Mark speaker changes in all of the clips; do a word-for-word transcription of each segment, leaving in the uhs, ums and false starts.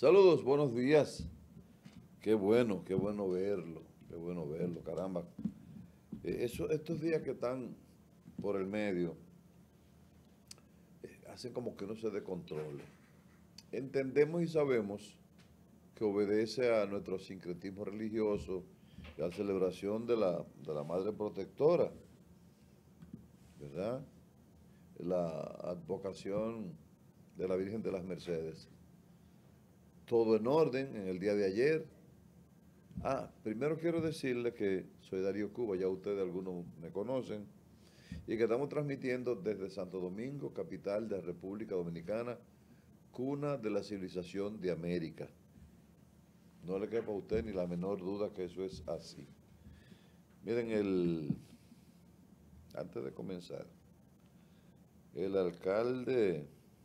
Speaker 1: Saludos, buenos días. Qué bueno, qué bueno verlo, qué bueno verlo, caramba. Eh, eso, estos días que están por el medio eh, hacen como que uno se descontrole. Entendemos y sabemos que obedece a nuestro sincretismo religioso y a la celebración de la, de la Madre Protectora, ¿verdad? La advocación de la Virgen de las Mercedes. Todo en orden en el día de ayer. Ah, primero quiero decirle que soy Darío Cuba, ya ustedes algunos me conocen, y que estamos transmitiendo desde Santo Domingo, capital de la República Dominicana, cuna de la civilización de América. No le quepa a usted ni la menor duda que eso es así. Miren, el, antes de comenzar, el alcalde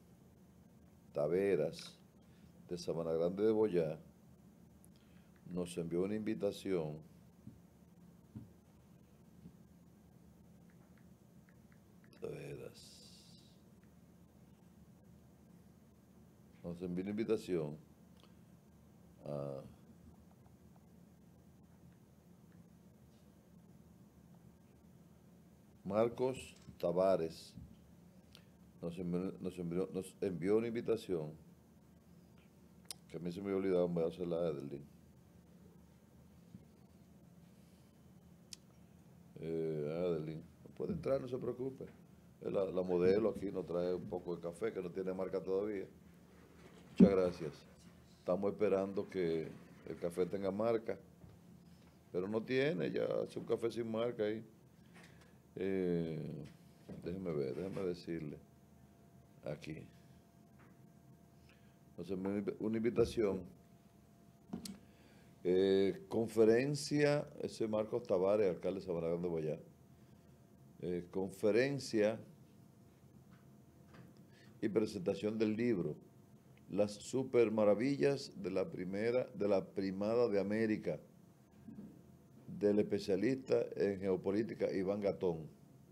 Speaker 1: Taveras de Sabana Grande de Boyá nos envió una invitación. Taveras nos envió una invitación a Marcos Tavares. Nos envió, nos, envió, nos envió una invitación que a mí se me había olvidado, voy a hacer la Edelin. Eh, Adeline, puede entrar, no se preocupe. La, la modelo aquí nos trae un poco de café que no tiene marca todavía. Muchas gracias. Estamos esperando que el café tenga marca, pero no tiene, ya hace un café sin marca ahí. Eh, déjeme ver, déjeme decirle aquí. Nos envió una invitación. Eh, conferencia, ese es Marcos Tavares, alcalde de Sabana Grande de Boyá. Eh, conferencia y presentación del libro Las super maravillas de la primera, de la primada de América, del especialista en geopolítica Iván Gatón.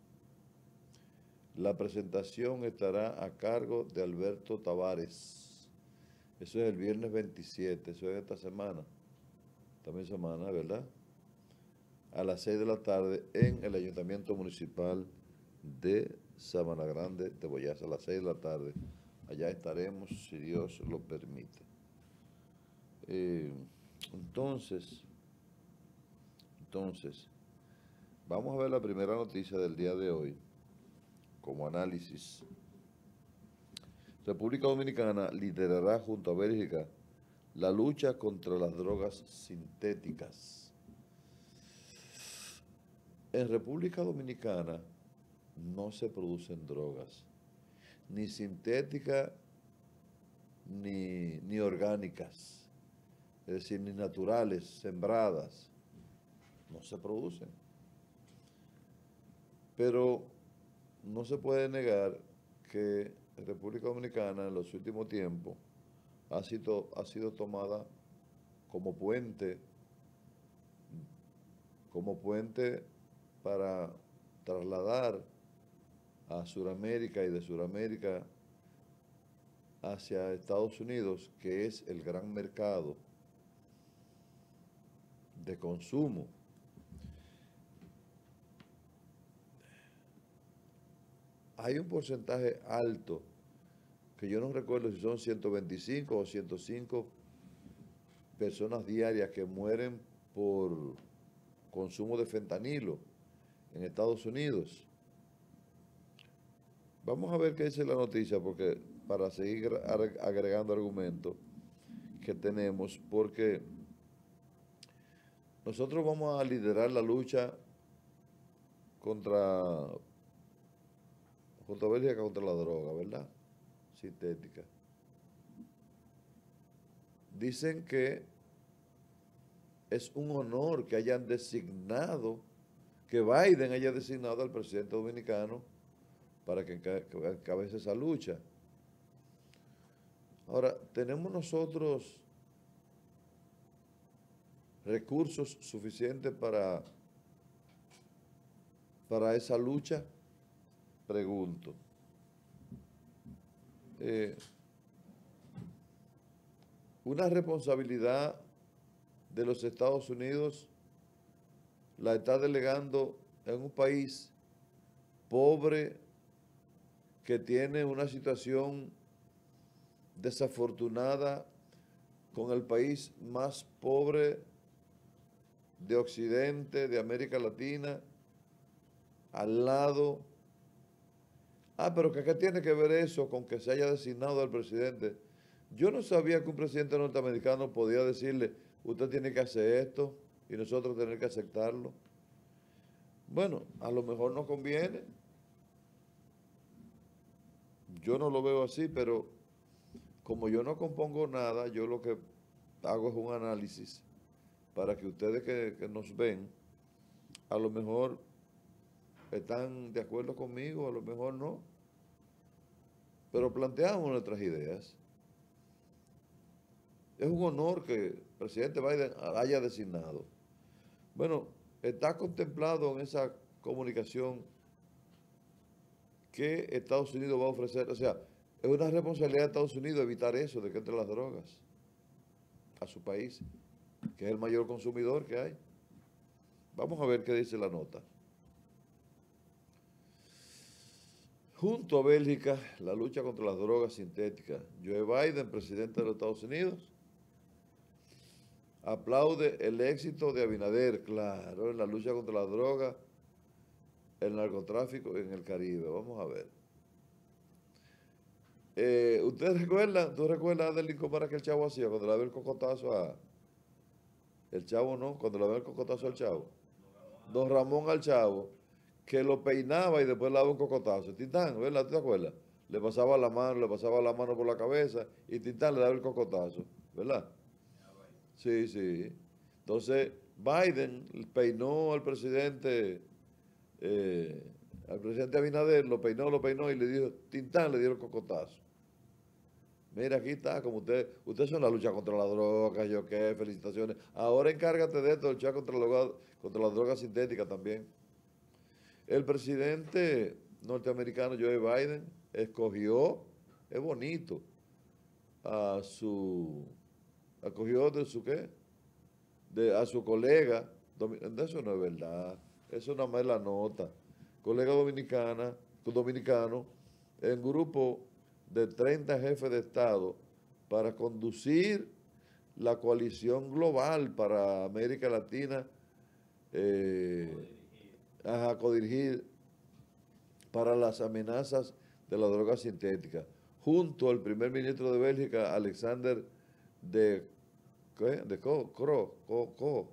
Speaker 1: La presentación estará a cargo de Alberto Tavares. Eso es el viernes veintisiete, eso es esta semana, también semana, ¿verdad? A las seis de la tarde en el Ayuntamiento Municipal de Sabana Grande de Boyá, a las seis de la tarde. Allá estaremos, si Dios lo permite. Eh, entonces, entonces, vamos a ver la primera noticia del día de hoy, como análisis. República Dominicana liderará junto a Bélgica la lucha contra las drogas sintéticas. En República Dominicana no se producen drogas, ni sintéticas ni, ni orgánicas, es decir, ni naturales, sembradas, no se producen. Pero no se puede negar que República Dominicana en los últimos tiempos ha sido, ha sido tomada como puente, como puente para trasladar a Sudamérica y de Sudamérica hacia Estados Unidos, que es el gran mercado de consumo. Hay un porcentaje alto, que yo no recuerdo si son ciento veinticinco o ciento cinco personas diarias que mueren por consumo de fentanilo en Estados Unidos. Vamos a ver qué dice la noticia, porque para seguir agregando argumentos que tenemos, porque nosotros vamos a liderar la lucha contra, contra Bélgica, contra la droga, ¿verdad? Sintética. Dicen que es un honor que hayan designado, que Biden haya designado al presidente dominicano para que encabece esa lucha. Ahora, ¿tenemos nosotros recursos suficientes para, para esa lucha? Pregunto. Eh, una responsabilidad de los Estados Unidos la está delegando en un país pobre que tiene una situación desafortunada con el país más pobre de Occidente, de América Latina, al lado. Ah, pero ¿qué, qué tiene que ver eso con que se haya designado al presidente? Yo no sabía que un presidente norteamericano podía decirle, usted tiene que hacer esto y nosotros tener que aceptarlo. Bueno, a lo mejor no conviene. Yo no lo veo así, pero como yo no compongo nada, yo lo que hago es un análisis para que ustedes que, que nos ven, a lo mejor están de acuerdo conmigo, a lo mejor no, pero planteamos nuestras ideas. Es un honor que el presidente Biden haya designado. Bueno, está contemplado en esa comunicación que Estados Unidos va a ofrecer, o sea, es una responsabilidad de Estados Unidos evitar eso, de que entren las drogas a su país, que es el mayor consumidor que hay. Vamos a ver qué dice la nota. Junto a Bélgica, la lucha contra las drogas sintéticas. Joe Biden, presidente de los Estados Unidos, aplaude el éxito de Abinader, claro, en la lucha contra las drogas, el narcotráfico en el Caribe. Vamos a ver. Eh, ¿Ustedes recuerdan? ¿Tú recuerdas, Adelín, cómo era que el Chavo hacía cuando le daba el cocotazo a... El Chavo no, cuando le daba el cocotazo al Chavo. Don Ramón al Chavo, que lo peinaba y después le daba un cocotazo. Tintán, ¿verdad? ¿Tú te acuerdas? Le pasaba la mano, le pasaba la mano por la cabeza y Tintán le daba el cocotazo, ¿verdad? Sí, sí. Entonces, Biden peinó al presidente, eh, al presidente Abinader, lo peinó, lo peinó y le dijo, Tintán le dio el cocotazo. Mira, aquí está, como usted, usted son la lucha contra la droga, yo qué, felicitaciones. Ahora encárgate de esto, luchar contra la, contra la droga sintética también. El presidente norteamericano Joe Biden escogió, es bonito, a su, escogió de su qué, de, a su colega, eso no es verdad, eso nada más es la nota, colega dominicana, dominicano, en grupo de treinta jefes de Estado para conducir la coalición global para América Latina, eh, a codirigir para las amenazas de la droga sintética, junto al primer ministro de Bélgica, Alexander de, ¿qué? de Croo, Croo, Croo,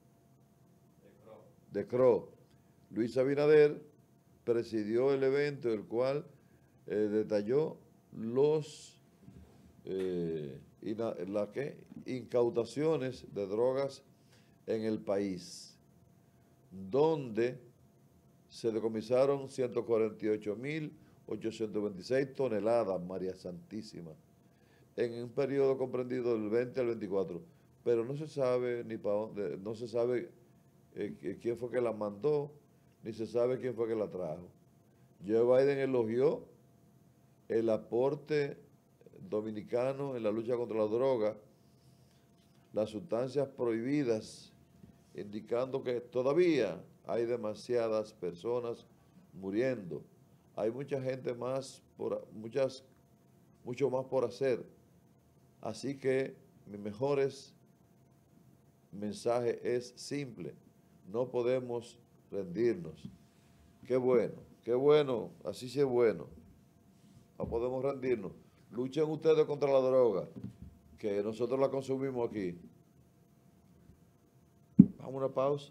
Speaker 1: de Croo. Luis Abinader presidió el evento, el cual eh, detalló los eh, ina, la, ¿qué? incautaciones de drogas en el país, donde se decomisaron ciento cuarenta y ocho mil ochocientos veintiséis toneladas, María Santísima, en un periodo comprendido del veinte al veinticuatro, pero no se sabe ni para dónde, no se sabe eh, quién fue que la mandó, ni se sabe quién fue que la trajo. Joe Biden elogió el aporte dominicano en la lucha contra la droga, las sustancias prohibidas, indicando que todavía hay demasiadas personas muriendo. Hay mucha gente más, por, muchas, mucho más por hacer. Así que mi mejor mensaje es simple. No podemos rendirnos. Qué bueno, qué bueno, así sí es bueno. No podemos rendirnos. Luchen ustedes contra la droga, que nosotros la consumimos aquí. Vamos a una pausa.